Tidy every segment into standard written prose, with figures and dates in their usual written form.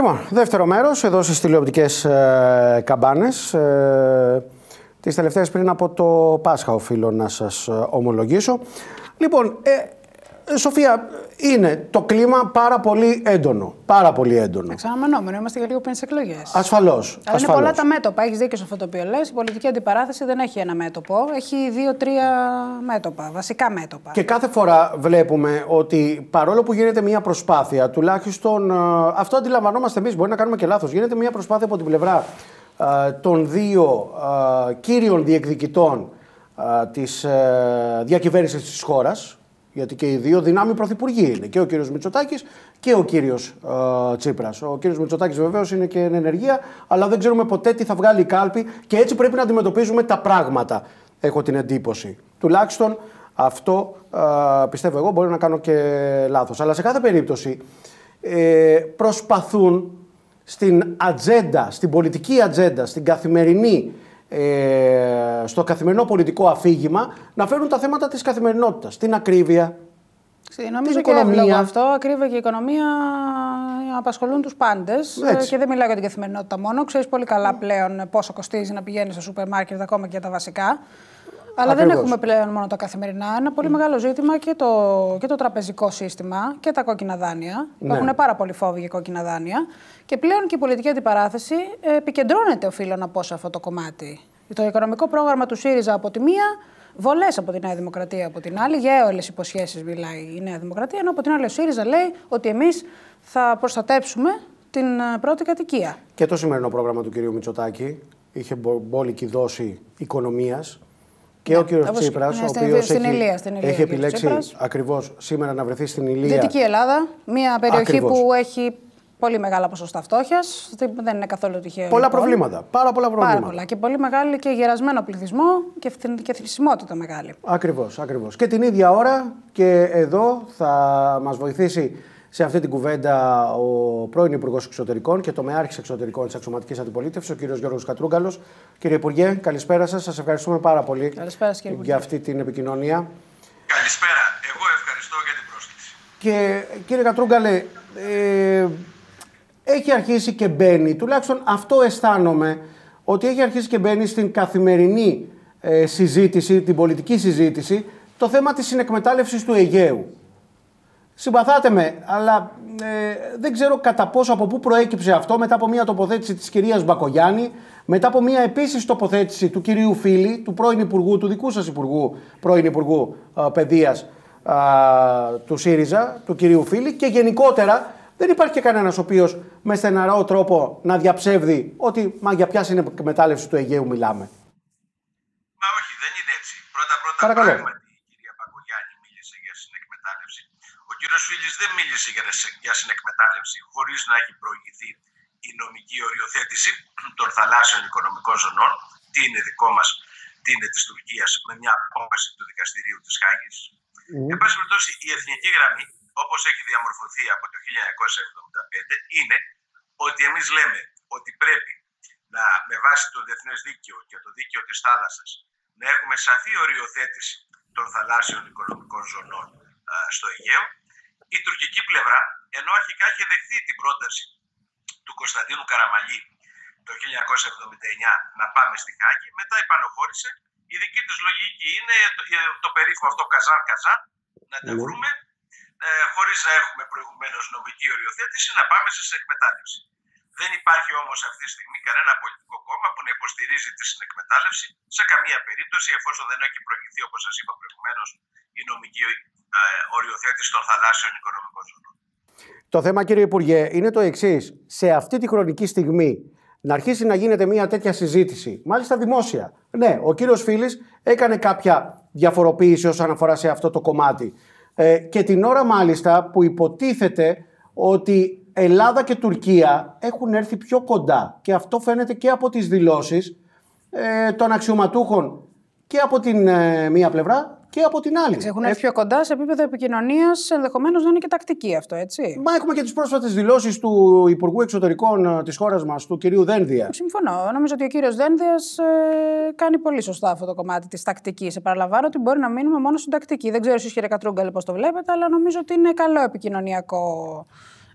Λοιπόν, δεύτερο μέρος, εδώ στις τηλεοπτικές καμπάνες. Τις τελευταίες πριν από το Πάσχα οφείλω να σας ομολογήσω. Λοιπόν, Σοφία, είναι το κλίμα πάρα πολύ έντονο. Πάρα πολύ έντονο. Εξαναμενόμενο, είμαστε για λίγο πριν τις εκλογές. Ασφαλώς. Αλλά είναι πολλά τα μέτωπα. Έχεις δίκιο σε αυτό το οποίο λες. Η πολιτική αντιπαράθεση δεν έχει ένα μέτωπο. Έχει 2-3 μέτωπα, βασικά μέτωπα. Και κάθε φορά βλέπουμε ότι παρόλο που γίνεται μια προσπάθεια, τουλάχιστον αυτό αντιλαμβανόμαστε εμείς, μπορεί να κάνουμε και λάθος. Γίνεται μια προσπάθεια από την πλευρά των δύο κύριων διεκδικητών της διακυβέρνησης της χώρας. Γιατί και οι δύο δυνάμοι πρωθυπουργοί είναι, και ο κύριος Μητσοτάκης και ο κύριος Τσίπρας. Ο κύριος Μητσοτάκης βεβαίως είναι και εν ενεργεία, αλλά δεν ξέρουμε ποτέ τι θα βγάλει η κάλπη και έτσι πρέπει να αντιμετωπίζουμε τα πράγματα, έχω την εντύπωση. Τουλάχιστον αυτό πιστεύω εγώ, μπορεί να κάνω και λάθος. Αλλά σε κάθε περίπτωση προσπαθούν στην ατζέντα, στην πολιτική ατζέντα, στην καθημερινή, στο καθημερινό πολιτικό αφήγημα να φέρουν τα θέματα της καθημερινότητας, την ακρίβεια, νομίζω την και οικονομία. Αυτό, ακρίβεια και η οικονομία απασχολούν τους πάντες. Και δεν μιλάω για την καθημερινότητα μόνο. Ξέρεις πολύ καλά πλέον πόσο κοστίζει να πηγαίνεις στο σούπερ μάρκετ, ακόμα και για τα βασικά. Αλλά δεν έχουμε πλέον μόνο τα καθημερινά. Ένα πολύ μεγάλο ζήτημα και το τραπεζικό σύστημα και τα κόκκινα δάνεια. Υπάρχουν πάρα πολλοί φόβοι για κόκκινα δάνεια. Και πλέον και η πολιτική αντιπαράθεση επικεντρώνεται, οφείλω να πω, σε αυτό το κομμάτι. Το οικονομικό πρόγραμμα του ΣΥΡΙΖΑ από τη μία, βολές από τη Νέα Δημοκρατία από την άλλη, για έολες υποσχέσεις μιλάει η Νέα Δημοκρατία, ενώ από την άλλη ο ΣΥΡΙΖΑ λέει ότι εμείς θα προστατέψουμε την πρώτη κατοικία. Και το σημερινό πρόγραμμα του κυρίου Μητσοτάκη είχε μπόλικη δόση οικονομίας. Και ο κύριος Τσίπρας, ο οποίος έχει επιλέξει ακριβώς σήμερα να βρεθεί στην Ηλία. Δυτική Ελλάδα, μια περιοχή που έχει πολύ μεγάλα ποσοστά φτώχειας, δεν είναι καθόλου τυχαίο. Πολλά προβλήματα. Πάρα πολλά προβλήματα. Πάρα πολλά. Και πολύ μεγάλη και γερασμένο πληθυσμό και θνησιμότητα μεγάλη. Ακριβώς, ακριβώς. Και την ίδια ώρα και εδώ θα μας βοηθήσει σε αυτή την κουβέντα ο πρώην Υπουργός Εξωτερικών και τομεάρχης εξωτερικών της Αξιωματικής Αντιπολίτευσης, ο κύριος Γιώργος Κατρούγκαλος. Κύριε Υπουργέ, καλησπέρα σας. Σας ευχαριστούμε πάρα πολύ για αυτή την επικοινωνία. Καλησπέρα. Εγώ ευχαριστώ για την πρόσκληση. Και κύριε Κατρούγκαλε, έχει αρχίσει και μπαίνει, τουλάχιστον αυτό αισθάνομαι, ότι έχει αρχίσει και μπαίνει στην καθημερινή συζήτηση, την πολιτική συζήτηση, το θέμα της συνεκμετάλλευσης του Αιγαίου. Συμπαθάτε με, αλλά δεν ξέρω κατά πόσο, από πού προέκυψε αυτό, μετά από μια τοποθέτηση της κυρίας Μπακογιάννη, μετά από μια επίσης τοποθέτηση του κυρίου Φίλη, του πρώην Υπουργού, του δικού σας Υπουργού, πρώην Υπουργού Παιδείας του ΣΥΡΙΖΑ, του κυρίου Φίλη, και γενικότερα δεν υπάρχει και κανένας ο οποίος με στεναρό τρόπο να διαψεύδει ότι μα για ποια συνεκμετάλλευση του Αιγαίου μιλάμε. Μα όχι, δεν είναι έτσι. Πρώτα πράγματι η κυρία Μπακογιάννη μίλησε για συνεκμετάλλευση. Ο κύριος Φίλης δεν μίλησε για συνεκμετάλλευση χωρίς να έχει προηγηθεί η νομική οριοθέτηση των θαλάσσιων οικονομικών ζωνών. Τι είναι δικό μας, τι είναι της Τουρκίας, με μια απόφαση του Δικαστηρίου της Χάγης. Εν πάση περιπτώσει, η εθνική γραμμή, όπως έχει διαμορφωθεί από το 1975, είναι ότι εμείς λέμε ότι πρέπει με βάση το διεθνές δίκαιο και το δίκαιο της θάλασσας να έχουμε σαφή οριοθέτηση των θαλάσσιων οικονομικών ζωνών στο Αιγαίο. Η τουρκική πλευρά, ενώ αρχικά είχε δεχθεί την πρόταση του Κωνσταντίνου Καραμαλή το 1979 να πάμε στη Χάγη, μετά υπανοχώρησε. Η δική της λογική είναι το περίφημο αυτό καζάν-καζάν, να τα βρούμε χωρίς να έχουμε προηγουμένως νομική οριοθέτηση, να πάμε σε συνεκμετάλλευση. Δεν υπάρχει όμως αυτή τη στιγμή κανένα πολιτικό κόμμα που να υποστηρίζει τη συνεκμετάλλευση σε καμία περίπτωση, εφόσον δεν έχει προηγηθεί, όπως σας είπα προηγουμένως, η νομική οριοθέτηση των θαλάσσιων οικονομικών ζωνών. Το θέμα, κύριε Υπουργέ, είναι το εξής. Σε αυτή τη χρονική στιγμή να αρχίσει να γίνεται μια τέτοια συζήτηση, μάλιστα δημόσια. Ναι, ο κύριος Φίλης έκανε κάποια διαφοροποίηση όσον αφορά σε αυτό το κομμάτι. Και την ώρα μάλιστα που υποτίθεται ότι Ελλάδα και Τουρκία έχουν έρθει πιο κοντά, και αυτό φαίνεται και από τις δηλώσεις των αξιωματούχων και από την μία πλευρά και από την άλλη. Έχουν έρθει πιο κοντά σε επίπεδο επικοινωνίας, ενδεχομένως να είναι και τακτική αυτό, έτσι. Μα έχουμε και τις πρόσφατες δηλώσεις του Υπουργού Εξωτερικών της χώρας μας, του κυρίου Δένδια. Συμφωνώ. Νομίζω ότι ο κύριος Δένδιας κάνει πολύ σωστά αυτό το κομμάτι της τακτικής. Επαναλαμβάνω ότι μπορεί να μείνουμε μόνο στην τακτική. Δεν ξέρω εσείς, κύριε Κατρούγκαλε, πώς το βλέπετε, αλλά νομίζω ότι είναι καλό επικοινωνιακό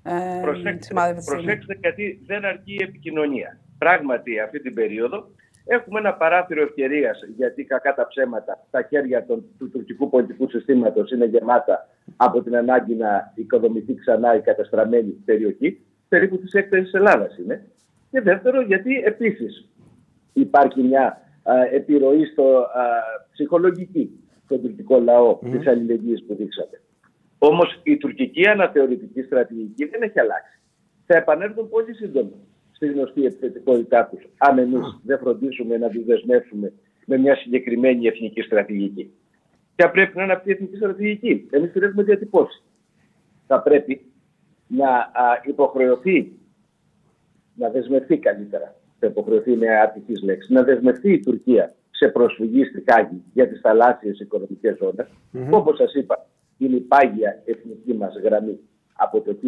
Προσέξτε, γιατί δεν αρκεί η επικοινωνία. Πράγματι, αυτή την περίοδο έχουμε ένα παράθυρο ευκαιρίας, γιατί κακά τα ψέματα, τα χέρια του τουρκικού πολιτικού συστήματος είναι γεμάτα από την ανάγκη να οικοδομηθεί ξανά η καταστραμμένη περιοχή, περίπου της έκτασης της Ελλάδας είναι. Και δεύτερο, γιατί επίσης υπάρχει μια επιρροή ψυχολογική στον τουρκικό λαό της αλληλεγγύης που δείξατε. Όμως η τουρκική αναθεωρητική στρατηγική δεν έχει αλλάξει. Θα επανέλθουν πολύ σύντομα στη γνωστή επιθετικότητά τους, αν εμείς δεν φροντίσουμε να τους δεσμεύσουμε με μια συγκεκριμένη εθνική στρατηγική. Και πρέπει να είναι αυτή η εθνική στρατηγική. Εμείς την έχουμε διατυπώσει. Θα πρέπει να υποχρεωθεί, να δεσμευτεί καλύτερα. Θα υποχρεωθεί, είναι άτυχης λέξη, να δεσμευτεί η Τουρκία σε προσφυγή στη Χάγη για τις θαλάσσιες οικονομικές ζώνες, που όπως σας είπα είναι η πάγια εθνική μας γραμμή από το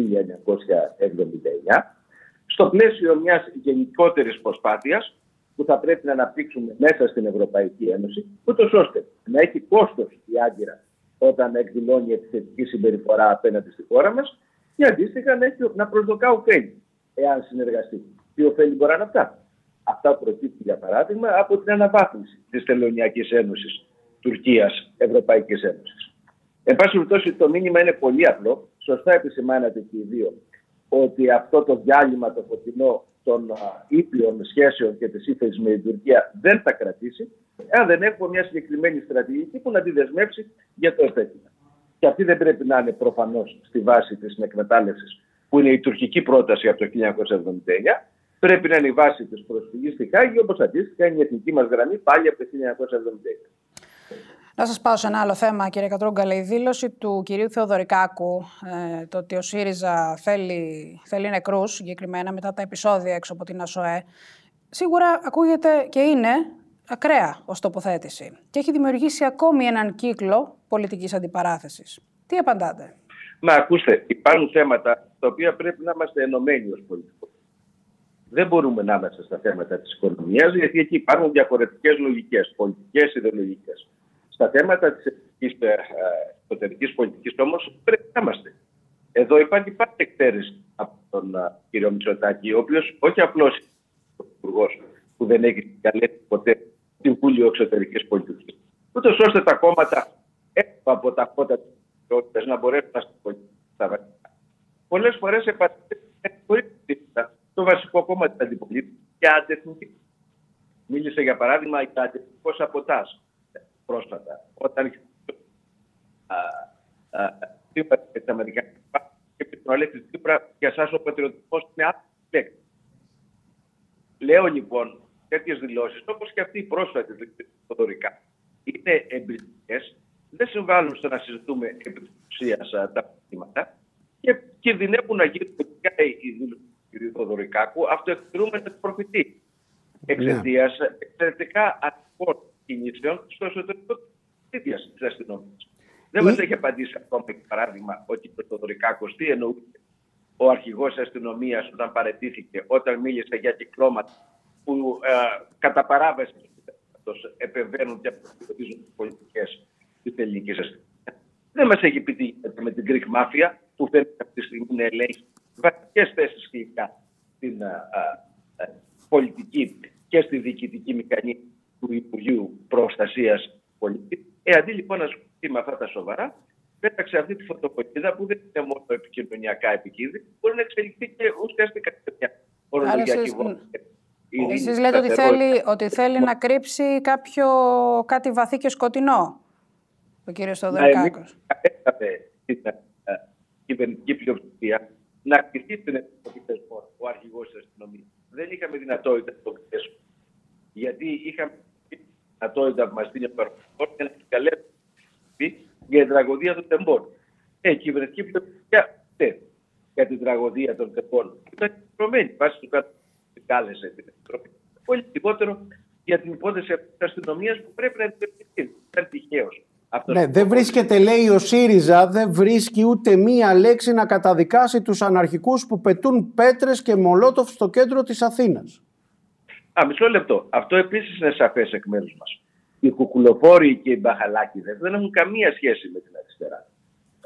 1979, στο πλαίσιο μιας γενικότερης προσπάθειας που θα πρέπει να αναπτύξουμε μέσα στην Ευρωπαϊκή Ένωση, ούτως ώστε να έχει κόστος η Άγκυρα όταν εκδηλώνει επιθετική συμπεριφορά απέναντι στη χώρα μας και αντίστοιχα να προσδοκά ωφέλη, εάν συνεργαστεί. Τι ωφέλη μπορεί να είναι αυτά? Αυτά προκύπτουν, για παράδειγμα, από την αναβάθμιση της Τελωνειακής Ένωσης Τουρκίας-Ευρωπαϊκής Ένωσης. Εν πάση περιπτώσει, το μήνυμα είναι πολύ απλό. Σωστά επισημάνατε και οι δύο ότι αυτό το διάλειμμα το φωτεινό των ήπιων σχέσεων και της ύφεσης με την Τουρκία δεν θα κρατήσει, αν δεν έχουμε μια συγκεκριμένη στρατηγική που να τη δεσμεύσει για το επέτειγμα. Και αυτή δεν πρέπει να είναι προφανώς στη βάση της συνεκμετάλλευσης, που είναι η τουρκική πρόταση από το 1979. Πρέπει να είναι η βάση της προσφυγής στη Χάγη, όπως αντίστοιχα είναι η εθνική μας γραμμή πάλι από το 1979. Να σας πάω σε ένα άλλο θέμα, κύριε Κατρούγκαλε. Η δήλωση του κυρίου Θεοδωρικάκου, το ότι ο ΣΥΡΙΖΑ θέλει νεκρούς, συγκεκριμένα μετά τα επεισόδια έξω από την ΑΣΟΕ, σίγουρα ακούγεται και είναι ακραία ως τοποθέτηση και έχει δημιουργήσει ακόμη έναν κύκλο πολιτικής αντιπαράθεσης. Τι απαντάτε? Μα ακούστε, υπάρχουν θέματα τα οποία πρέπει να είμαστε ενωμένοι ως πολιτικοί. Δεν μπορούμε να είμαστε στα θέματα της οικονομίας, γιατί εκεί υπάρχουν διαφορετικές λογικές, πολιτικές, ιδεολογικές. Στα θέματα της εσωτερικής πολιτικής όμως πρέπει να είμαστε. Εδώ υπάρχει πάλι εκτέρεση από τον κύριο Μητσοτάκη, ο οποίος όχι απλώς ο υπουργός που δεν έχει καλέσει ποτέ Συμβούλιο Εξωτερικής Πολιτικής, ούτως ώστε τα κόμματα έξω από τα κόμματα της κοινότητας να μπορέσουν να συμπολιτήσουν τα βασικά. Πολλές φορές επανέλθει το βασικό κόμμα της αντιπολίτευσης για αντεθνική. Μίλησε για παράδειγμα για αντεθνικό σαμποτάζ πρόσφατα, όταν είπα και τα Αμερικανικά και τον Αλέξη Τσίπρα, για εσάς ο πατριωτισμός είναι άλλη λέξη. Λέω λοιπόν, τέτοιες δηλώσεις, όπως και αυτή η πρόσφατη Θεοδωρικά, είναι εμπιστικές, δεν συμβάλλουν στο να συζητούμε επί της ουσίας τα προβλήματα και κινδυνεύουν να γίνουν οι δηλώσεις του κ. Θεοδωρικάκου αυτοεκτηρούμενες προφητή εξαιτίας εξαιρετικά ατυχών κινήσεων στο εσωτερικό της αστυνομίας. Δεν μας έχει απαντήσει ακόμα, για παράδειγμα, ο κ. Θεοδωρικάκος τι εννοούσε ο αρχηγός της αστυνομίας όταν παραιτήθηκε, όταν μίλησε για κυκλώματα που κατά παράβαση επεμβαίνουν και αποκτήσουν τις πολιτικές της ελληνικής αστυνομίας. Δεν μας έχει πει τι γίνεται με την Greek Mafia, που φαίνεται αυτή τη στιγμή να ελέγχει βασικές θέσεις κλειδιά στην πολιτική και στη διοικητική μηχανή του Υπουργείου Προστασίας Πολίτη. Αντί λοιπόν να ασχοληθεί με αυτά τα σοβαρά, πέταξε αυτή τη φωτοπολίδα που δεν είναι μόνο επικοινωνιακά επικίνδυνη, μπορεί να εξελιχθεί και ουσιαστικά σε μια ορολογιακή βόμβα. Εσείς λέτε ότι θέλει να κρύψει κάτι βαθύ και σκοτεινό, ο κύριος Θεοδωρικάκος. Έκαμε την κυβερνητική πλειοψηφία να κτηθεί στην Ευρωπαϊκή Θεσμό ο αρχηγός της αστυνομίας. Δεν είχαμε δυνατότητα να το κτήσουμε. Γιατί είχαμε δυνατότητα που μας δίνει ο Παραγωγός για να επικαλέσουμε για την τραγωδία των τεμπών. Η κυβερνητική πλειοψηφία για την τραγωδία των τεμπών ήταν προμένη βάσει του κάτω κάλεσε την Επιτροπή. Πολύ λιγότερο για την υπόθεση της αστυνομίας που πρέπει να αντιμετωπιστεί. Ήταν τυχαίος. Ναι, δεν βρίσκεται, λέει ο ΣΥΡΙΖΑ, δεν βρίσκει ούτε μία λέξη να καταδικάσει τους αναρχικούς που πετούν πέτρες και μολότοφ στο κέντρο της Αθήνας. Μισό λεπτό. Αυτό επίσης είναι σαφές εκ μέρους μας. Οι κουκουλοφόροι και οι μπαχαλάκηδες δεν έχουν καμία σχέση με την αριστερά.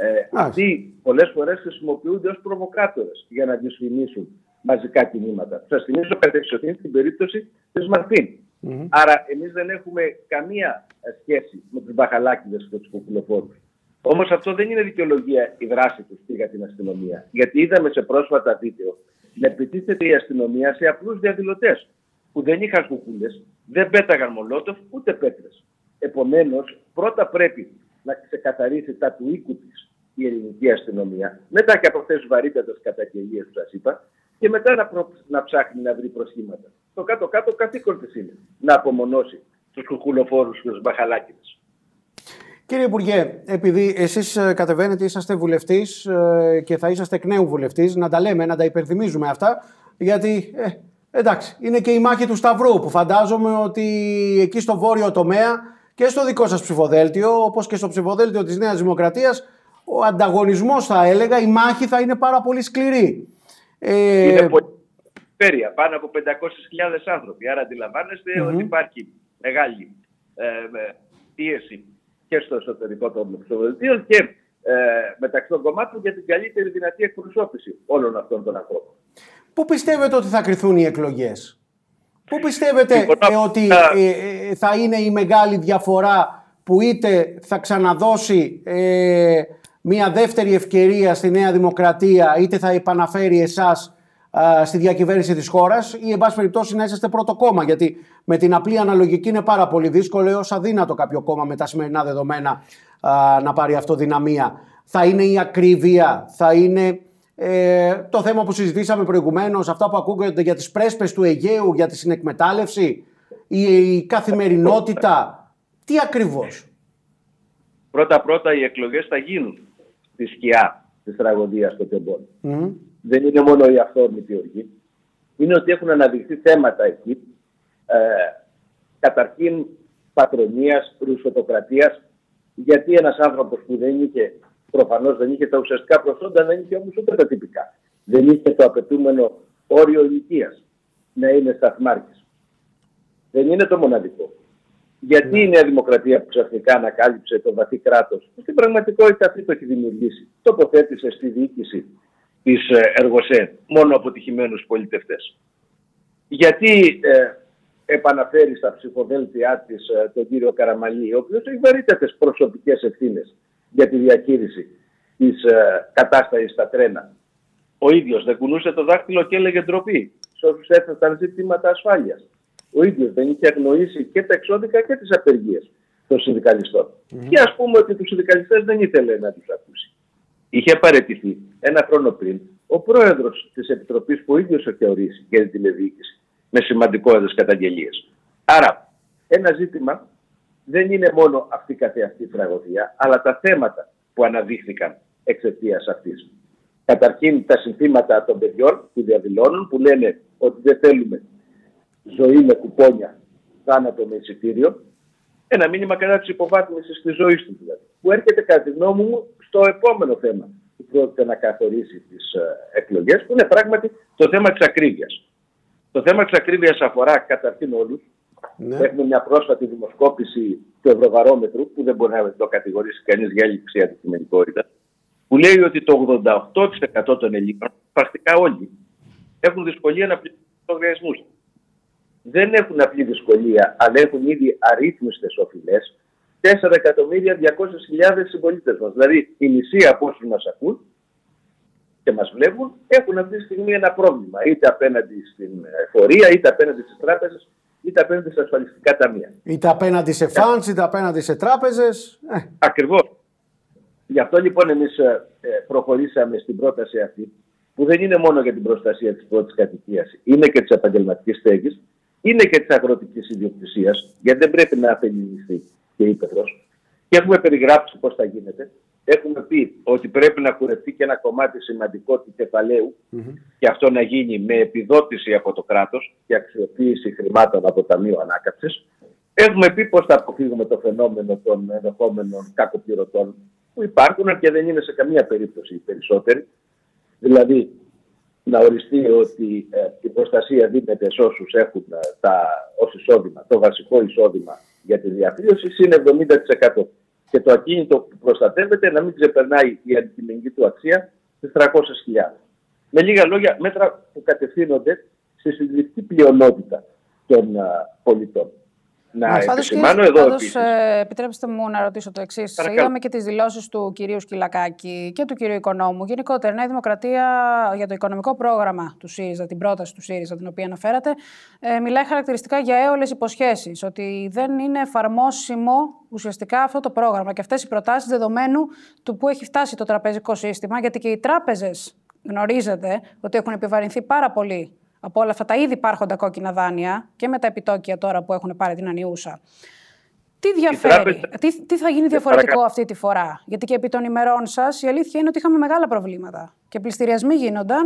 Αυτοί πολλές φορές χρησιμοποιούνται ως προβοκάτορες για να δυσφημίσουν μαζικά κινήματα. Σας θυμίζω κατεξοχήν την περίπτωση της Μαρφίν. Άρα εμείς δεν έχουμε καμία σχέση με τους μπαχαλάκηδες και τους κουκουλοφόρους. Όμως αυτό δεν είναι δικαιολογία η δράση τους για την αστυνομία. Γιατί είδαμε σε πρόσφατα βίντεο να επιτίθεται η αστυνομία σε απλούς διαδηλωτές που δεν είχαν κουκούλες, δεν πέταγαν μολότοφ ούτε πέτρες. Επομένως, πρώτα πρέπει να ξεκαθαρίσει τα του οίκου της η ελληνική αστυνομία, μετά και από αυτές τις βαρύτατες καταγγελίες που σας είπα, και μετά να ψάχνει να βρει προσχήματα. Το κάτω-κάτω καθήκον της είναι να απομονώσει τους κουκουλοφόρους και τους μπαχαλάκηδες. Κύριε Υπουργέ, επειδή εσείς κατεβαίνετε, είσαστε βουλευτής και θα είσαστε εκ νέου βουλευτής, να τα λέμε, να τα υπενθυμίζουμε αυτά, γιατί εντάξει, είναι και η μάχη του Σταυρού που φαντάζομαι ότι εκεί στο βόρειο τομέα και στο δικό σας ψηφοδέλτιο, όπως και στο ψηφοδέλτιο της Νέας Δημοκρατίας, ο ανταγωνισμός, θα έλεγα, η μάχη θα είναι πάρα πολύ σκληρή. Είναι πολύ περιφέρεια, πάνω από 500.000 άνθρωποι. Άρα αντιλαμβάνεστε ότι υπάρχει μεγάλη πίεση και στο εσωτερικό των ψηφοδελτίων και μεταξύ των κομμάτων για την καλύτερη δυνατή εκπροσώπηση όλων αυτών των ανθρώπων. Πού πιστεύετε ότι θα κριθούν οι εκλογές? Πού πιστεύετε ότι θα είναι η μεγάλη διαφορά που είτε θα ξαναδώσει μια δεύτερη ευκαιρία στη Νέα Δημοκρατία, είτε θα επαναφέρει εσάς στη διακυβέρνηση της χώρας, ή εν πάση περιπτώσει να είσαστε πρώτο κόμμα? Γιατί με την απλή αναλογική είναι πάρα πολύ δύσκολο έως αδύνατο κάποιο κόμμα με τα σημερινά δεδομένα να πάρει αυτοδυναμία. Θα είναι η ακρίβεια, θα είναι το θέμα που συζητήσαμε προηγουμένως, αυτά που ακούγονται για τις πρέσπες του Αιγαίου, για τη συνεκμετάλλευση, η καθημερινότητα? Τι ακριβώς? Πρώτα οι εκλογές θα γίνουν στη σκιά της τραγωδίας των τεμπών. Δεν είναι μόνο η αυθόρμητη οργή. Είναι ότι έχουν αναδειχθεί θέματα εκεί. Καταρχήν πατρονίας, ρουσφετοκρατίας. Γιατί ένας άνθρωπος που προφανώς δεν είχε τα ουσιαστικά προσόντα, δεν είχε όμως ούτε τα τυπικά. Δεν είχε το απαιτούμενο όριο ηλικίας να είναι σταθμάρχης. Δεν είναι το μοναδικό. Γιατί η Νέα Δημοκρατία που ξαφνικά ανακάλυψε το βαθύ κράτος, στην πραγματικότητα αυτή το έχει δημιουργήσει, τοποθέτησε στη διοίκηση της Εργοσέ μόνο αποτυχημένους πολιτευτές? Γιατί επαναφέρει στα ψηφοδέλτια της τον κύριο Καραμανλή, ο οποίος έχει βαρύτατες προσωπικές ευθύνες για τη διαχείριση της κατάστασης στα τρένα? Ο ίδιος δεν κουνούσε το δάχτυλο και έλεγε ντροπή σε όσους έθεσαν ζητήματα ασφάλειας? Ο ίδιος δεν είχε αγνοήσει και τα εξώδικα και τις απεργίες των συνδικαλιστών? Και ας πούμε ότι τους συνδικαλιστές δεν ήθελε να τους ακούσει. Είχε παραιτηθεί ένα χρόνο πριν ο πρόεδρος της Επιτροπής που ο ίδιος είχε ορίσει για την τηλεδιοίκηση με σημαντικότερες καταγγελίες. Άρα ένα ζήτημα δεν είναι μόνο αυτή καθεαυτή τραγωδία, αλλά τα θέματα που αναδείχθηκαν εξαιτίας αυτής. Καταρχήν τα συνθήματα των παιδιών που διαδηλώνουν, που λένε ότι δεν θέλουμε ζωή με κουπόνια, θάνατο με εισιτήριο. Ένα μήνυμα κατά της υποβάθμισης της ζωής του δηλαδή. Που έρχεται κατά τη γνώμη μου στο επόμενο θέμα που πρόκειται να καθορίσει τις εκλογές, που είναι πράγματι το θέμα της ακρίβειας. Το θέμα της ακρίβειας αφορά καταρχήν όλους. Έχουμε μια πρόσφατη δημοσκόπηση του Ευρωβαρόμετρου, που δεν μπορεί να το κατηγορήσει κανείς για έλλειψη αντικειμενικότητα, που λέει ότι το 88% των Ελλήνων, πρακτικά όλοι, έχουν δυσκολία να πληρώσουν τους λογαριασμούς. Δεν έχουν απλή δυσκολία, αλλά έχουν ήδη αρρύθμιστες οφειλές 4.200.000 συμπολίτες μας. Δηλαδή η μισή από όσους μας ακούν και μας βλέπουν έχουν αυτή τη στιγμή ένα πρόβλημα, είτε απέναντι στην εφορία, είτε απέναντι στις τράπεζες, είτε απέναντι στα ασφαλιστικά ταμεία. Είτε απέναντι σε φαντς, είτε απέναντι σε τράπεζες. Ακριβώς. Γι' αυτό λοιπόν εμείς προχωρήσαμε στην πρόταση αυτή, που δεν είναι μόνο για την προστασία της πρώτης κατοικίας, είναι και της επαγγελματικής στέγης, είναι και της αγροτικής ιδιοκτησίας, γιατί δεν πρέπει να αφελινιστεί και ύπαιθρος. Και έχουμε περιγράψει πώς θα γίνεται. Έχουμε πει ότι πρέπει να κουρευτεί και ένα κομμάτι σημαντικό του κεφαλαίου και αυτό να γίνει με επιδότηση από το κράτος και αξιοποίηση χρημάτων από το Ταμείο Ανάκαμψης. Έχουμε πει πώς θα αποφύγουμε το φαινόμενο των ενδεχόμενων κακοπληρωτών που υπάρχουν και δεν είναι σε καμία περίπτωση οι περισσότεροι. Δηλαδή, να οριστεί ότι η προστασία δίνεται σε όσους έχουν ως εισόδημα, το βασικό εισόδημα για τη διαβίωση είναι 70%. και το ακίνητο που προστατεύεται να μην ξεπερνάει η αντικειμενική του αξία στις 300.000. Με λίγα λόγια, μέτρα που κατευθύνονται στη συντριπτική πλειονότητα των πολιτών. Να επισημάνω εδώ επίσης. Επιτρέψτε μου να ρωτήσω το εξής. Είδαμε και τις δηλώσεις του κυρίου Σκυλακάκη και του κυρίου Οικονόμου. Γενικότερα, η Νέα Δημοκρατία για το οικονομικό πρόγραμμα του ΣΥΡΙΖΑ, την πρόταση του ΣΥΡΙΖΑ, την οποία αναφέρατε, μιλάει χαρακτηριστικά για έολες υποσχέσεις. Ότι δεν είναι εφαρμόσιμο ουσιαστικά αυτό το πρόγραμμα και αυτές οι προτάσεις δεδομένου του που έχει φτάσει το τραπεζικό σύστημα. Γιατί και οι τράπεζες γνωρίζετε ότι έχουν επιβαρυνθεί πάρα πολύ από όλα αυτά τα ήδη υπάρχοντα κόκκινα δάνεια και με τα επιτόκια τώρα που έχουν πάρει την ανιούσα. Τι διαφέρει, τι θα γίνει διαφορετικό αυτή τη φορά? Γιατί και επί των ημερών σας η αλήθεια είναι ότι είχαμε μεγάλα προβλήματα και πληστηριασμοί γίνονταν.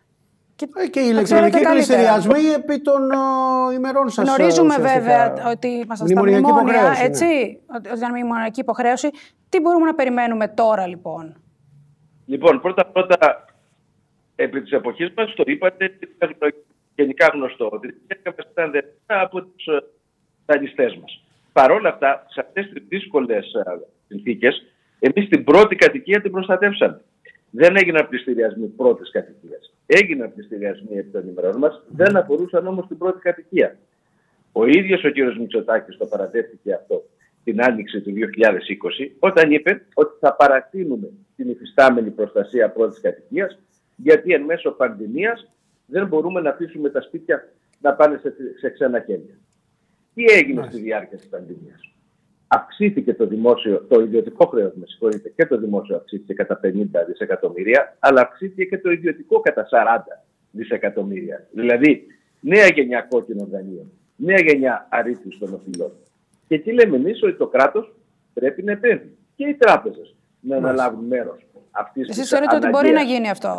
Και οι ηλεκτρονικοί πληστηριασμοί επί των ημερών σας. Γνωρίζουμε βέβαια ότι ήμασταν στα μνημόνια, έτσι, ότι ήταν μνημονιακή υποχρέωση. Τι μπορούμε να περιμένουμε τώρα, λοιπόν? Λοιπόν, πρώτα. Επί της εποχής μας, το είπατε, ήταν γενικά γνωστό ότι ήταν δεδομένα από τους δανειστές μας. Παρ' όλα αυτά, σε αυτές τις δύσκολες συνθήκες, εμείς την πρώτη κατοικία την προστατεύσαμε. Δεν έγιναν πληστηριασμοί πρώτης κατοικίας. Έγιναν πληστηριασμοί επί των ημερών μας, δεν αφορούσαν όμως την πρώτη κατοικία. Ο ίδιος ο κ. Μητσοτάκης το παραδέχτηκε αυτό την άνοιξη του 2020, όταν είπε ότι θα παρατείνουμε την υφιστάμενη προστασία πρώτης κατοικίας, γιατί εν μέσω πανδημίας δεν μπορούμε να αφήσουμε τα σπίτια να πάνε σε ξένα χέρια. Τι έγινε στη διάρκεια της πανδημίας? Αυξήθηκε το ιδιωτικό χρέος, και το δημόσιο αυξήθηκε κατά 50 δισεκατομμύρια, αλλά αυξήθηκε και το ιδιωτικό κατά 40 δισεκατομμύρια. Δηλαδή, νέα γενιά κόκκινων δανείων, νέα γενιά αρρύθμιστων οφειλών. Και εκεί λέμε εμείς ότι το κράτος πρέπει να επέμβει και οι τράπεζες να αναλάβουν μέρος. Εσείς θεωρείτε ότι μπορεί να γίνει αυτό?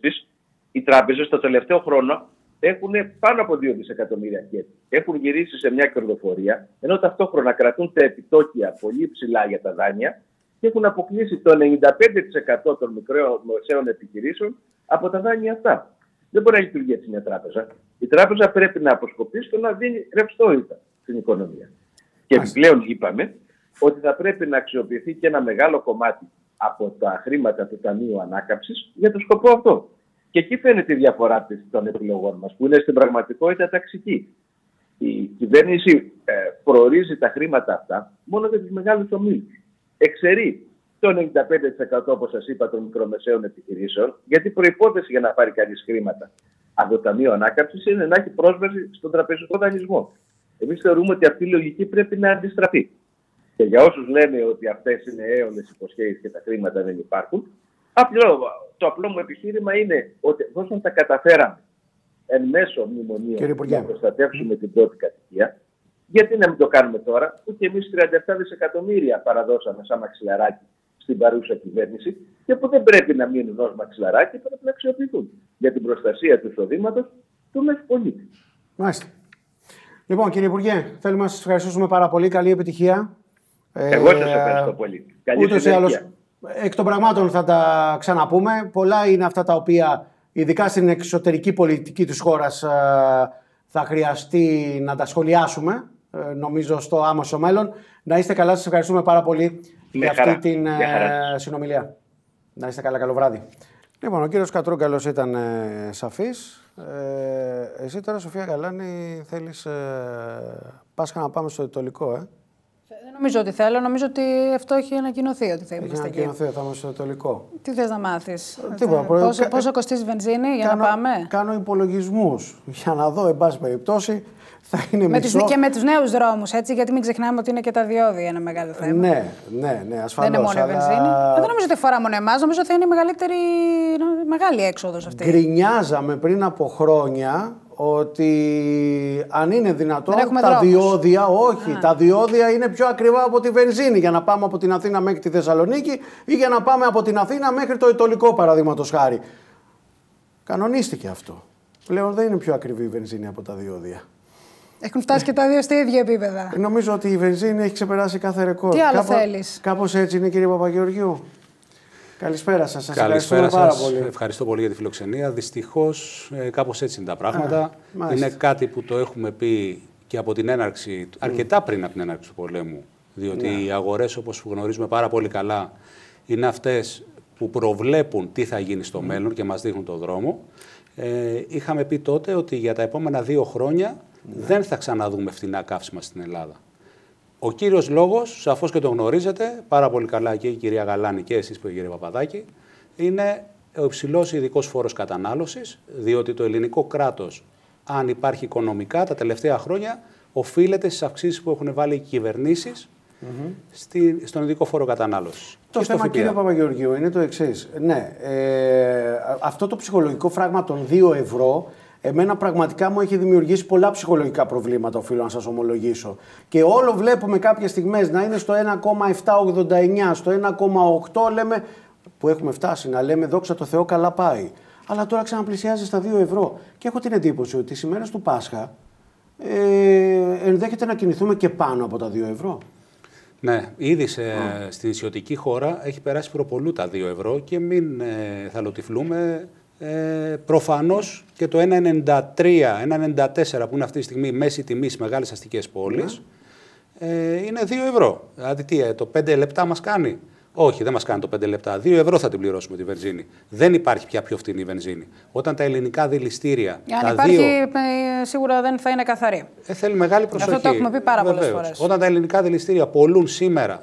Οι τράπεζες το τελευταίο χρόνο έχουν πάνω από 2 δισεκατομμύρια χέρια. Έχουν γυρίσει σε μια κερδοφορία, ενώ ταυτόχρονα κρατούν τα επιτόκια πολύ ψηλά για τα δάνεια και έχουν αποκλείσει το 95% των μικρομεσαίων επιχειρήσεων από τα δάνεια αυτά. Δεν μπορεί να λειτουργεί έτσι μια τράπεζα. Η τράπεζα πρέπει να αποσκοπεί στο να δίνει ρευστότητα στην οικονομία. Και επιπλέον είπαμε ότι θα πρέπει να αξιοποιηθεί και ένα μεγάλο κομμάτι από τα χρήματα του Ταμείου Ανάκαμψης για τον σκοπό αυτό. Και εκεί φαίνεται η διαφορά των επιλογών μας, που είναι στην πραγματικότητα ταξική. Η κυβέρνηση προορίζει τα χρήματα αυτά μόνο για τους μεγάλους ομίλους. Εξαιρεί το 95% όπως σας είπα των μικρομεσαίων επιχειρήσεων, γιατί προϋπόθεση για να πάρει κανείς χρήματα από το Ταμείο Ανάκαμψης είναι να έχει πρόσβαση στον τραπεζικό δανεισμό. Εμείς θεωρούμε ότι αυτή η λογική πρέπει να αντιστραφεί. Και για όσους λένε ότι αυτές είναι έολες υποσχέσεις και τα χρήματα δεν υπάρχουν, το απλό μου επιχείρημα είναι ότι εφόσον τα καταφέραμε εν μέσω μνημονίων να προστατεύσουμε την πρώτη κατοικία, γιατί να μην το κάνουμε τώρα, που και εμείς 37 δισεκατομμύρια παραδώσαμε σαν μαξιλαράκι στην παρούσα κυβέρνηση και που δεν πρέπει να μείνουν ως μαξιλαράκι, πρέπει να αξιοποιηθούν για την προστασία του εισοδήματος του μέσου πολίτη. Μάλιστα. Λοιπόν, κύριε Υπουργέ, θέλουμε να σας ευχαριστήσουμε πάρα πολύ. Καλή επιτυχία. Εγώ σας ευχαριστώ πολύ. Καλή συνέχεια. Εκ των πραγμάτων θα τα ξαναπούμε. Πολλά είναι αυτά τα οποία, ειδικά στην εξωτερική πολιτική της χώρας, θα χρειαστεί να τα σχολιάσουμε, νομίζω, στο άμεσο μέλλον. Να είστε καλά, σας ευχαριστούμε πάρα πολύ για αυτή την συνομιλία. Να είστε καλά, καλό βράδυ. Λοιπόν, ο κύριος Κατρούγκαλος ήταν σαφής. Εσύ τώρα, Σοφία Γαλάνη, θέλεις Πάσχα να πάμε στο Ιτωλικό, Δεν νομίζω ότι θέλω. Νομίζω ότι αυτό έχει ανακοινωθεί ότι θα είμαστε εκεί. Έχει ανακοινωθεί ότι θα είμαστε στο Ιτωλικό. Τι θες να μάθεις? Πόσο κοστίζει η βενζίνη για να πάμε? Κάνω υπολογισμούς για να δω, εν πάση περιπτώσει, θα είναι μισό. Και με τους νέους δρόμους, έτσι, γιατί μην ξεχνάμε ότι είναι και τα διόδια ένα μεγάλο θέμα. Ναι, ασφαλώς. Δεν είναι μόνο η βενζίνη. Δεν νομίζω ότι αφορά μόνο εμάς. Νομίζω ότι θα είναι μεγάλη έξοδος αυτή. Γκρινιάζαμε πριν από χρόνια ότι αν είναι δυνατόν τα διόδια, τα διόδια είναι πιο ακριβά από τη βενζίνη για να πάμε από την Αθήνα μέχρι τη Θεσσαλονίκη ή για να πάμε από την Αθήνα μέχρι το Ιτωλικό, παραδείγματος χάρη. Κανονίστηκε αυτό. Πλέον δεν είναι πιο ακριβή η βενζίνη από τα διόδια. Έχουν φτάσει και τα δύο στα ίδια επίπεδα. Νομίζω ότι η βενζίνη έχει ξεπεράσει κάθε ρεκόρ. Τι άλλο θέλεις? Κάπως έτσι είναι, κύριε Παπαγεωργίου. Καλησπέρα σας. Σας ευχαριστούμε πάρα πολύ. Ευχαριστώ πολύ για τη φιλοξενία. Δυστυχώς, κάπως έτσι είναι τα πράγματα. Είναι κάτι που το έχουμε πει και από την έναρξη, αρκετά πριν από την έναρξη του πολέμου, Διότι οι αγορές, όπως γνωρίζουμε πάρα πολύ καλά, είναι αυτές που προβλέπουν τι θα γίνει στο μέλλον και μας δείχνουν τον δρόμο. Είχαμε πει τότε ότι για τα επόμενα 2 χρόνια δεν θα ξαναδούμε φθηνά καύσιμα στην Ελλάδα. Ο κύριος λόγος, σαφώς και το γνωρίζετε, πάρα πολύ καλά και η κυρία Γαλάνη και εσείς που κύριε Παπαδάκη, είναι ο υψηλός ειδικός φόρος κατανάλωσης, διότι το ελληνικό κράτος, αν υπάρχει οικονομικά, τα τελευταία χρόνια οφείλεται στις αυξήσεις που έχουν βάλει οι κυβερνήσεις στον ειδικό φόρο κατανάλωσης. Το θέμα, κύριε Παπαγεωργίου, είναι το εξής. Ναι, αυτό το ψυχολογικό φράγμα των 2 ευρώ, εμένα πραγματικά μου έχει δημιουργήσει πολλά ψυχολογικά προβλήματα, οφείλω να σας ομολογήσω. Και όλο βλέπουμε κάποιες στιγμές να είναι στο 1,789, στο 1,8 λέμε, που έχουμε φτάσει να λέμε δόξα τω Θεώ καλά πάει. Αλλά τώρα ξαναπλησιάζει στα 2 ευρώ. Και έχω την εντύπωση ότι τις ημέρες του Πάσχα ενδέχεται να κινηθούμε και πάνω από τα 2 ευρώ. Ναι, ήδη στην νησιωτική χώρα έχει περάσει προπολού τα 2 ευρώ και μην θαλωτυφλούμε. Προφανώς και το 1,93, 1,94 που είναι αυτή τη στιγμή η μέση τιμή στις μεγάλες αστικές πόλεις είναι 2 ευρώ. Δηλαδή το 5 λεπτά μας κάνει. Όχι, δεν μας κάνει το 5 λεπτά. 2 ευρώ θα την πληρώσουμε τη βενζίνη. Δεν υπάρχει πια πιο φθηνή βενζίνη. Όταν τα ελληνικά δηληστήρια. Αν υπάρχει, σίγουρα δεν θα είναι καθαρή. Θέλει μεγάλη προσοχή. Αυτό το έχουμε πει πάρα πολλές φορές. Όταν τα ελληνικά δηληστήρια πολλούν σήμερα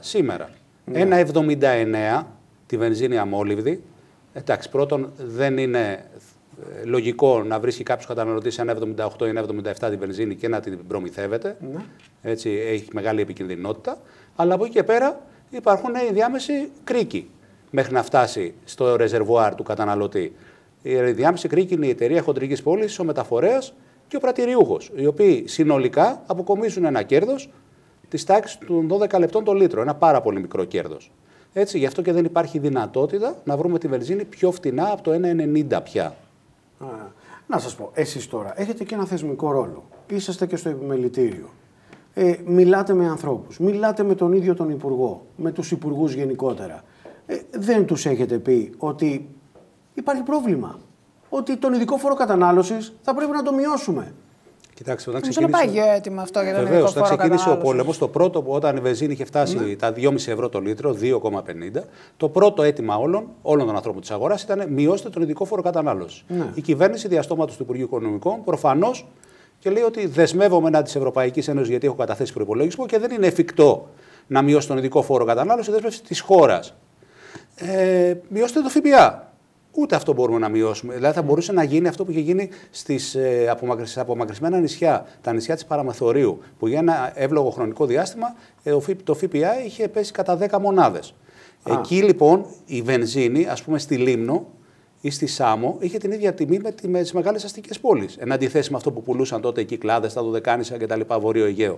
1,79 τη βενζίνη αμόλυβδη. Εντάξει, πρώτον, δεν είναι λογικό να βρίσκει κάποιος καταναλωτής 1,78 ή 1,77 τη βενζίνη και να την προμηθεύεται. Έτσι, έχει μεγάλη επικινδυνότητα. Αλλά από εκεί και πέρα υπάρχουν οι διάμεση κρίκοι μέχρι να φτάσει στο ρεζερβουάρ του καταναλωτή. Η διάμεση κρίκη είναι η εταιρεία χοντρικής πώλησης, ο μεταφορέας και ο πρατηριούχος, οι οποίοι συνολικά αποκομίζουν ένα κέρδος της τάξης των 12 λεπτών το λίτρο. Ένα πάρα πολύ μικρό κέρδος. Έτσι, γι' αυτό και δεν υπάρχει δυνατότητα να βρούμε τη βενζίνη πιο φτηνά από το 1,90 πια. Να σας πω, εσείς τώρα έχετε και ένα θεσμικό ρόλο. Είσαστε και στο επιμελητήριο. Μιλάτε με ανθρώπους, μιλάτε με τον ίδιο τον Υπουργό, με τους Υπουργούς γενικότερα. Δεν τους έχετε πει ότι υπάρχει πρόβλημα, ότι τον ειδικό φόρο κατανάλωσης θα πρέπει να το μειώσουμε. Κοιτάξτε, όταν ξεκίνησε. Είναι πάγιο έτοιμο αυτό για τον ειδικό φόρο κατανάλωσης. Όταν ξεκίνησε ο πόλεμος, το πρώτο, όταν η βενζίνη είχε φτάσει τα 2,5 ευρώ το λίτρο, 2,50, το πρώτο αίτημα όλων των ανθρώπων της αγοράς ήταν μειώστε τον ειδικό φόρο κατανάλωσης. Η κυβέρνηση διαστόματος του Υπουργείου Οικονομικών προφανώς και λέει ότι δεσμεύομαι εναντί της Ευρωπαϊκής Ένωσης γιατί έχω καταθέσει προϋπολογισμό και δεν είναι εφικτό να μειώσει τον ειδικό φόρο κατανάλωσης, δέσμευση της χώρας. Μειώστε το ΦΠΑ. Ούτε αυτό μπορούμε να μειώσουμε. Δηλαδή θα μπορούσε να γίνει αυτό που είχε γίνει στις απομακρυσμένα νησιά, τα νησιά της Παραμεθορίου, που για ένα εύλογο χρονικό διάστημα το ΦΠΑ είχε πέσει κατά 10 μονάδες. Εκεί λοιπόν η βενζίνη, ας πούμε στη Λίμνο ή στη Σάμο, είχε την ίδια τιμή με τις μεγάλες αστικές πόλεις. Εν αντιθέσει με αυτό που πουλούσαν τότε οι Κυκλάδες, τα Δωδεκάνησα κτλ. Βορείο Αιγαίο.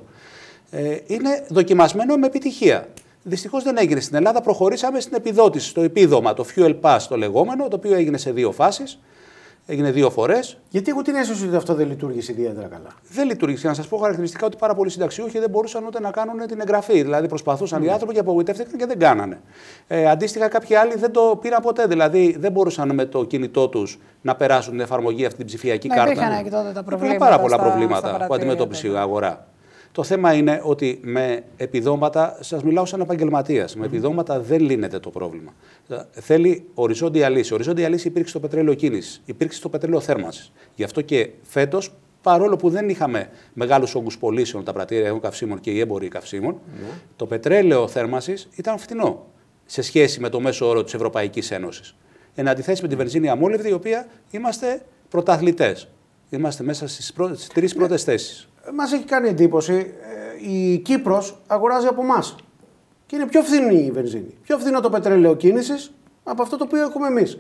Είναι δοκιμασμένο με επιτυχία. Δυστυχώς δεν έγινε στην Ελλάδα. Προχωρήσαμε στην επιδότηση, στο επίδομα, το Fuel Pass το λεγόμενο, το οποίο έγινε σε 2 φάσεις. Έγινε 2 φορές. Γιατί έχω την αίσθηση ότι αυτό δεν λειτουργήσε ιδιαίτερα καλά. Δεν λειτουργήσε. Να σας πω χαρακτηριστικά ότι πάρα πολλοί συνταξιούχοι δεν μπορούσαν ούτε να κάνουν την εγγραφή. Δηλαδή προσπαθούσαν οι άνθρωποι και απογοητεύτηκαν και δεν κάνανε. Αντίστοιχα, κάποιοι άλλοι δεν το πήραν ποτέ. Δηλαδή δεν μπορούσαν με το κινητό τους να περάσουν την εφαρμογή αυτή την ψηφιακή κάρτα. Υπήρχαν και τότε τα προβλήματα. Πάρα πολλά προβλήματα που αντιμετώπισε η αγορά. Το θέμα είναι ότι με επιδόματα, σας μιλάω σαν επαγγελματίας, με επιδόματα δεν λύνεται το πρόβλημα. Θέλει οριζόντια λύση. Οριζόντια λύση υπήρξε στο πετρέλαιο κίνησης, υπήρξε στο πετρέλαιο θέρμανσης. Γι' αυτό και φέτος, παρόλο που δεν είχαμε μεγάλους όγκους πωλήσεων τα πρατήρια καυσίμων και οι έμποροι καυσίμων, το πετρέλαιο θέρμανσης ήταν φθηνό σε σχέση με το μέσο όρο της Ευρωπαϊκής Ένωσης. Εν αντιθέσει με τη βενζίνη αμόλυβδη, η οποία είμαστε πρωταθλητές. Είμαστε μέσα στις 3 πρώτες θέσεις. Μας έχει κάνει εντύπωση, η Κύπρος αγοράζει από εμάς. Και είναι πιο φθηνή η βενζίνη. Πιο φθηνό το πετρέλαιο κίνησης από αυτό το οποίο έχουμε εμείς.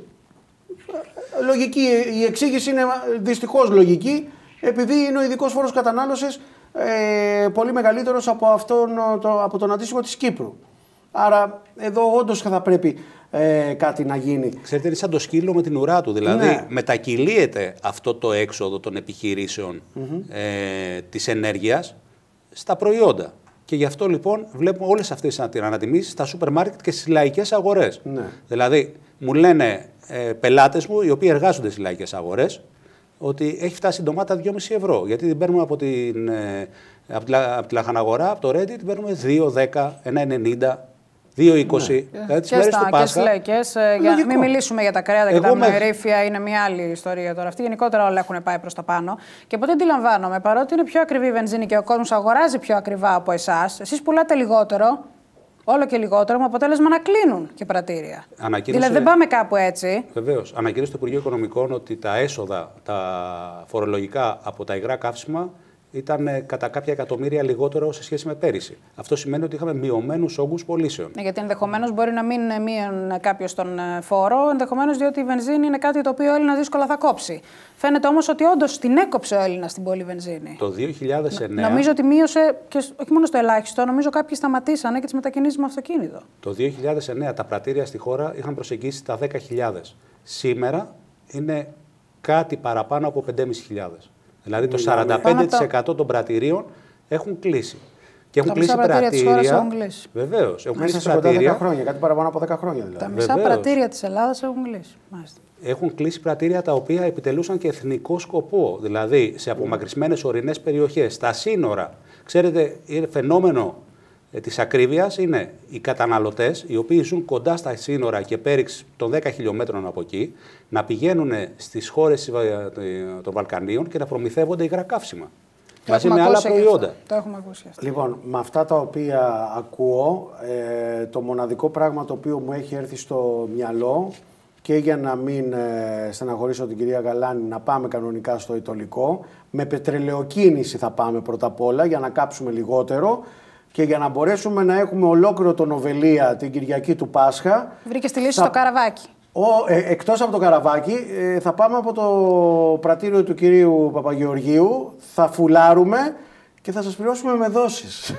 Λογική, η εξήγηση είναι δυστυχώς λογική, επειδή είναι ο ειδικός φόρος κατανάλωσης πολύ μεγαλύτερος από τον αντίστοιχο της Κύπρου. Άρα εδώ όντως θα πρέπει κάτι να γίνει. Ξέρετε, είναι σαν το σκύλο με την ουρά του. Δηλαδή μετακυλίεται αυτό το έξοδο των επιχειρήσεων της ενέργειας στα προϊόντα. Και γι' αυτό λοιπόν βλέπουμε όλες αυτές τις ανατιμήσεις στα σούπερ μάρκετ και στις λαϊκές αγορές. Δηλαδή μου λένε πελάτες μου, οι οποίοι εργάζονται στις λαϊκές αγορές, ότι έχει φτάσει η ντομάτα 2,5 ευρώ. Γιατί την παίρνουμε από την Από τη λαχαναγορά, από το Reddit, παίρνουμε 2,10, 1,90. 2,20. Ναι. Τις μέρες του Πάσχα. Για να μην μιλήσουμε για τα κρέατα και τα μερήφια, είναι μια άλλη ιστορία τώρα. Αυτή γενικότερα όλα έχουν πάει προς τα πάνω. Και ποτέ αντιλαμβάνομαι, παρότι είναι πιο ακριβή η βενζίνη και ο κόσμος αγοράζει πιο ακριβά από εσάς, εσείς πουλάτε λιγότερο, όλο και λιγότερο, με αποτέλεσμα να κλείνουν και πρατήρια. Δηλαδή δεν πάμε κάπου έτσι. Βεβαίως. Ανακοίνωσε το Υπουργείο Οικονομικών ότι τα έσοδα, τα φορολογικά από τα υγρά καύσιμα ήταν κατά κάποια εκατομμύρια λιγότερο σε σχέση με πέρυσι. Αυτό σημαίνει ότι είχαμε μειωμένους όγκους πωλήσεων. Γιατί ενδεχομένως μπορεί να μην μείωνε κάποιος τον φόρο, ενδεχομένως διότι η βενζίνη είναι κάτι το οποίο ο Έλληνας δύσκολα θα κόψει. Φαίνεται όμως ότι όντως την έκοψε ο Έλληνας στην πόλη βενζίνη. Το 2009. Νομίζω ότι μείωσε, και όχι μόνο στο ελάχιστο, νομίζω κάποιοι σταματήσανε και τις μετακινήσεις με αυτοκίνητο. Το 2009 τα πρατήρια στη χώρα είχαν προσεγγίσει τα 10.000. Σήμερα είναι κάτι παραπάνω από 5.500. Δηλαδή το 45% των πρατηρίων έχουν κλείσει. Και έχουν κλείσει πρατήρια. Βεβαίως. Έχουν κλείσει πρατήρια. 10 χρόνια, κάτι παραπάνω από 10 χρόνια δηλαδή. Τα μισά πρατήρια της Ελλάδας έχουν κλείσει. Μάλιστα. Έχουν κλείσει πρατήρια τα οποία επιτελούσαν και εθνικό σκοπό. Δηλαδή σε απομακρυσμένες ορεινές περιοχές, στα σύνορα. Ξέρετε, είναι φαινόμενο της ακρίβειας είναι οι καταναλωτές, οι οποίοι ζουν κοντά στα σύνορα και πέριξ των 10 χιλιόμετρων από εκεί, να πηγαίνουν στις χώρες των Βαλκανίων και να προμηθεύονται υγρά καύσιμα. Μαζί με άλλα προϊόντα. Το έχουμε ακούσει αυτό. Λοιπόν, με αυτά τα οποία ακούω, το μοναδικό πράγμα το οποίο μου έχει έρθει στο μυαλό και για να μην στεναχωρήσω την κυρία Γαλάνη, να πάμε κανονικά στο Ιτωλικό, με πετρελαιοκίνηση θα πάμε πρώτα απ' όλα για να κάψουμε λιγότερο. Και για να μπορέσουμε να έχουμε ολόκληρο τον Οβελία την Κυριακή του Πάσχα. Βρήκε τη λύση στο Καραβάκι. Εκτός από το Καραβάκι, θα πάμε από το πρατήριο του κυρίου Παπαγεωργίου, θα φουλάρουμε και θα σας πληρώσουμε με δόσεις.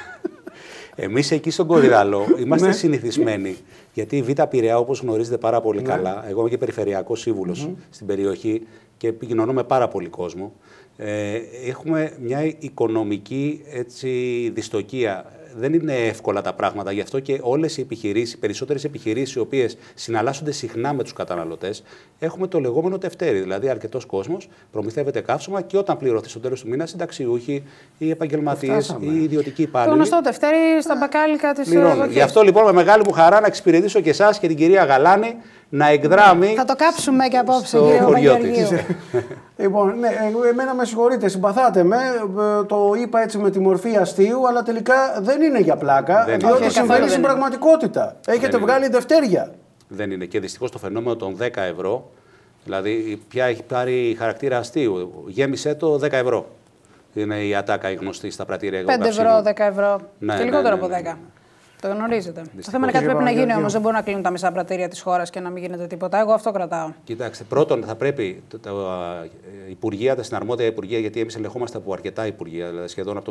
Εμείς εκεί στον Κορυδαλό είμαστε συνηθισμένοι. Γιατί η Β' Πειραιά, όπως γνωρίζετε πάρα πολύ καλά, εγώ είμαι και περιφερειακός σύμβουλος στην περιοχή και επικοινωνώ με πάρα πολύ κόσμο. Έχουμε μια οικονομική δυστοκία. Δεν είναι εύκολα τα πράγματα. Γι' αυτό και όλες οι επιχειρήσεις, οι περισσότερες επιχειρήσεις, οι οποίες συναλλάσσονται συχνά με τους καταναλωτές, έχουμε το λεγόμενο τευτέρι. Δηλαδή, αρκετός κόσμος προμηθεύεται καύσιμα και όταν πληρωθεί στο τέλος του μήνα, συνταξιούχοι, οι επαγγελματίες, οι ιδιωτικοί υπάλληλοι. Το γνωστό τευτέρι στα μπακάλικα της Ευρώπης. Γι' αυτό λοιπόν με μεγάλη μου χαρά να εξυπηρετήσω και εσάς και την κυρία Γαλάνη να εκδράμει. Θα το κάψουμε και απόψε, κύριε Παπαγεωργίου. Λοιπόν, ναι, εμένα με συγχωρείτε, συμπαθάτε με. Το είπα έτσι με τη μορφή αστείου, αλλά τελικά δεν είναι για πλάκα. Διότι συμβαίνει στην πραγματικότητα. Έχετε βγάλει δευτέρια. Δεν είναι. Και δυστυχώς το φαινόμενο των 10 ευρώ, δηλαδή πια έχει πάρει χαρακτήρα αστείου. Γέμισε το 10 ευρώ. Είναι η ατάκα η γνωστή στα πρατήρια. 5 ευρώ, 10 ευρώ. Και λιγότερο από 10. Το γνωρίζετε. Το θέμα είναι κάτι πρέπει να γίνει όμως. Δεν μπορούν να κλείνουν τα μισά πρατήρια της χώρας και να μην γίνεται τίποτα. Εγώ αυτό κρατάω. Κοιτάξτε, πρώτον θα πρέπει τα υπουργεία, τα συναρμόδια υπουργεία, γιατί εμείς ελεγχόμαστε από αρκετά υπουργεία, δηλαδή σχεδόν από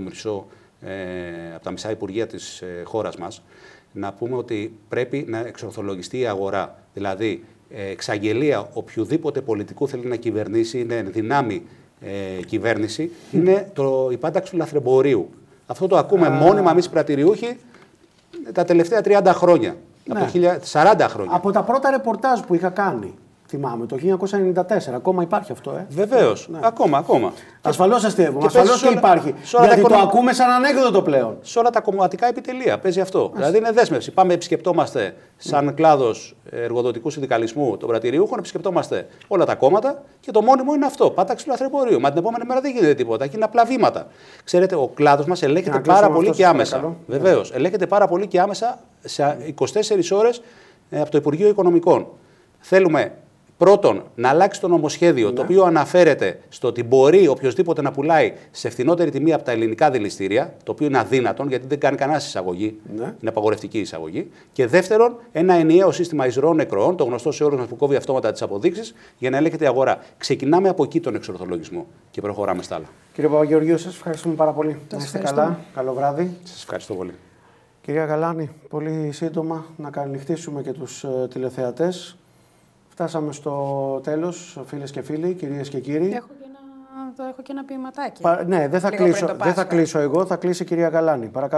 τα μισά υπουργεία της χώρας μας, να πούμε ότι πρέπει να εξορθολογιστεί η αγορά. Δηλαδή, εξαγγελία οποιοδήποτε πολιτικού θέλει να κυβερνήσει, είναι δυνάμει κυβέρνηση, είναι η πάταξη του λαθρεμπορίου. Αυτό το ακούμε μόνιμα εμείς πρατηριούχοι τα τελευταία 30 χρόνια. Ναι. Από το 40 χρόνια. Από τα πρώτα ρεπορτάζ που είχα κάνει, θυμάμαι, το 1994. Ακόμα υπάρχει αυτό, Βεβαίως. Ναι. Ακόμα. Ασφαλώς αστείευομαι. Ασφαλώς και υπάρχει. Γιατί το ακούμε σαν ανέκδοτο πλέον. Σε όλα τα κομματικά επιτελεία παίζει αυτό. Δηλαδή είναι δέσμευση. Πάμε, επισκεπτόμαστε σαν κλάδος εργοδοτικού συνδικαλισμού των πρατηριούχων, επισκεπτόμαστε όλα τα κόμματα και το μόνιμο είναι αυτό. Πάταξη του λαθρεμπορίου. Μα την επόμενη μέρα δεν γίνεται τίποτα. Και είναι απλά βήματα. Ξέρετε, ο κλάδος μας ελέγχεται πάρα πολύ και άμεσα. Βεβαίως. Ελέγχεται πάρα πολύ και άμεσα σε 24 ώρες από το Υπουργείο Οικονομικών. Θέλουμε. Πρώτον, να αλλάξει το νομοσχέδιο, το οποίο αναφέρεται στο ότι μπορεί οποιοδήποτε να πουλάει σε φθηνότερη τιμή από τα ελληνικά δηληστήρια, το οποίο είναι αδύνατον γιατί δεν κάνει κανένα εισαγωγή, είναι απαγορευτική εισαγωγή. Και δεύτερον, ένα ενιαίο σύστημα εισρωών εκροών, το γνωστό σε όλους μας που κόβει αυτόματα τις αποδείξεις, για να ελέγχεται η αγορά. Ξεκινάμε από εκεί τον εξορθολογισμό και προχωράμε στα άλλα. Κύριε Παπαγεωργίου, σας ευχαριστούμε πάρα πολύ. Να είστε καλά. Καλό βράδυ. Σας ευχαριστώ πολύ. Κυρία Γαλάνη, πολύ σύντομα να καληνυχτήσουμε και τους τηλεθεατές. Φτάσαμε στο τέλος, φίλες και φίλοι, κυρίες και κύριοι. Έχω και ένα ποιηματάκι. Ναι, δεν θα κλείσω εγώ, θα κλείσει η κυρία Γαλάνη. Παρακαλώ.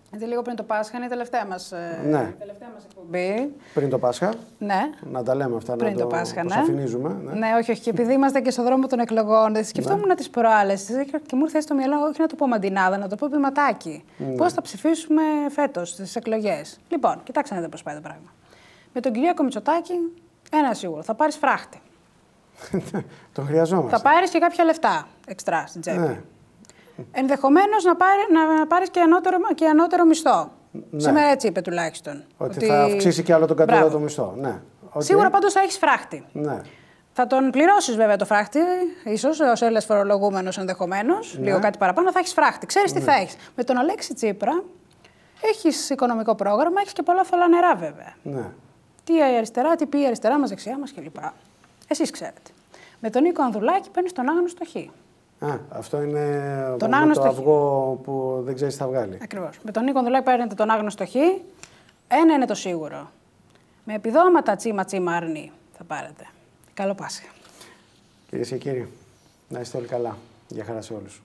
Γιατί λίγο πριν το Πάσχα είναι η τελευταία μας εκπομπή. Πριν το Πάσχα. Ναι. Να τα λέμε αυτά, πριν να το Πάσχα, το αφηνίζουμε. Ναι, όχι. Και επειδή είμαστε και στον δρόμο των εκλογών, σκεφτόμουν τις προάλλες και μου ήρθε στο μυαλό, όχι να το πω μαντινάδα, να το πω πηματάκι. Πώς θα ψηφίσουμε φέτος στις εκλογές. Λοιπόν, κοιτάξτε να δείτε πώς πάει το πράγμα. Με τον Κυριάκο Μητσοτάκη, ένα σίγουρο, θα πάρεις φράχτη. Το χρειαζόμαστε. Θα πάρεις και κάποια λεφτά εξτρά στην τσέπη. Ναι. Ενδεχομένως να πάρεις και ανώτερο μισθό. Ναι. Σήμερα έτσι είπε τουλάχιστον. Ότι θα αυξήσει και άλλο τον κατώτατο μισθό. Ναι. Σίγουρα πάντως θα έχεις φράχτη. Ναι. Θα τον πληρώσεις βέβαια το φράχτη, ίσως ως Έλληνας φορολογούμενος ενδεχομένως, λίγο κάτι παραπάνω, θα έχεις φράχτη. Ξέρεις τι θα έχεις. Με τον Αλέξη Τσίπρα έχεις οικονομικό πρόγραμμα, έχεις και πολλά θολά νερά βέβαια. Ναι. Τι αριστερά, τι πει η αριστερά μας, δεξιά μας κλπ. Εσείς ξέρετε. Με τον Νίκο Ανδρουλάκη παίρνεις τον άγνωστο Χ. Αυτό είναι το αυγό που δεν ξέρεις τι θα βγάλει. Ακριβώς. Με τον Νίκο Ανδρουλάκη παίρνετε τον άγνωστο Χ. Ένα είναι το σίγουρο. Με επιδόματα τσίμα αρνή θα πάρετε. Καλό Πάσχα. Κυρίες και κύριοι, να είστε όλοι καλά. Γεια χαρά σε όλους.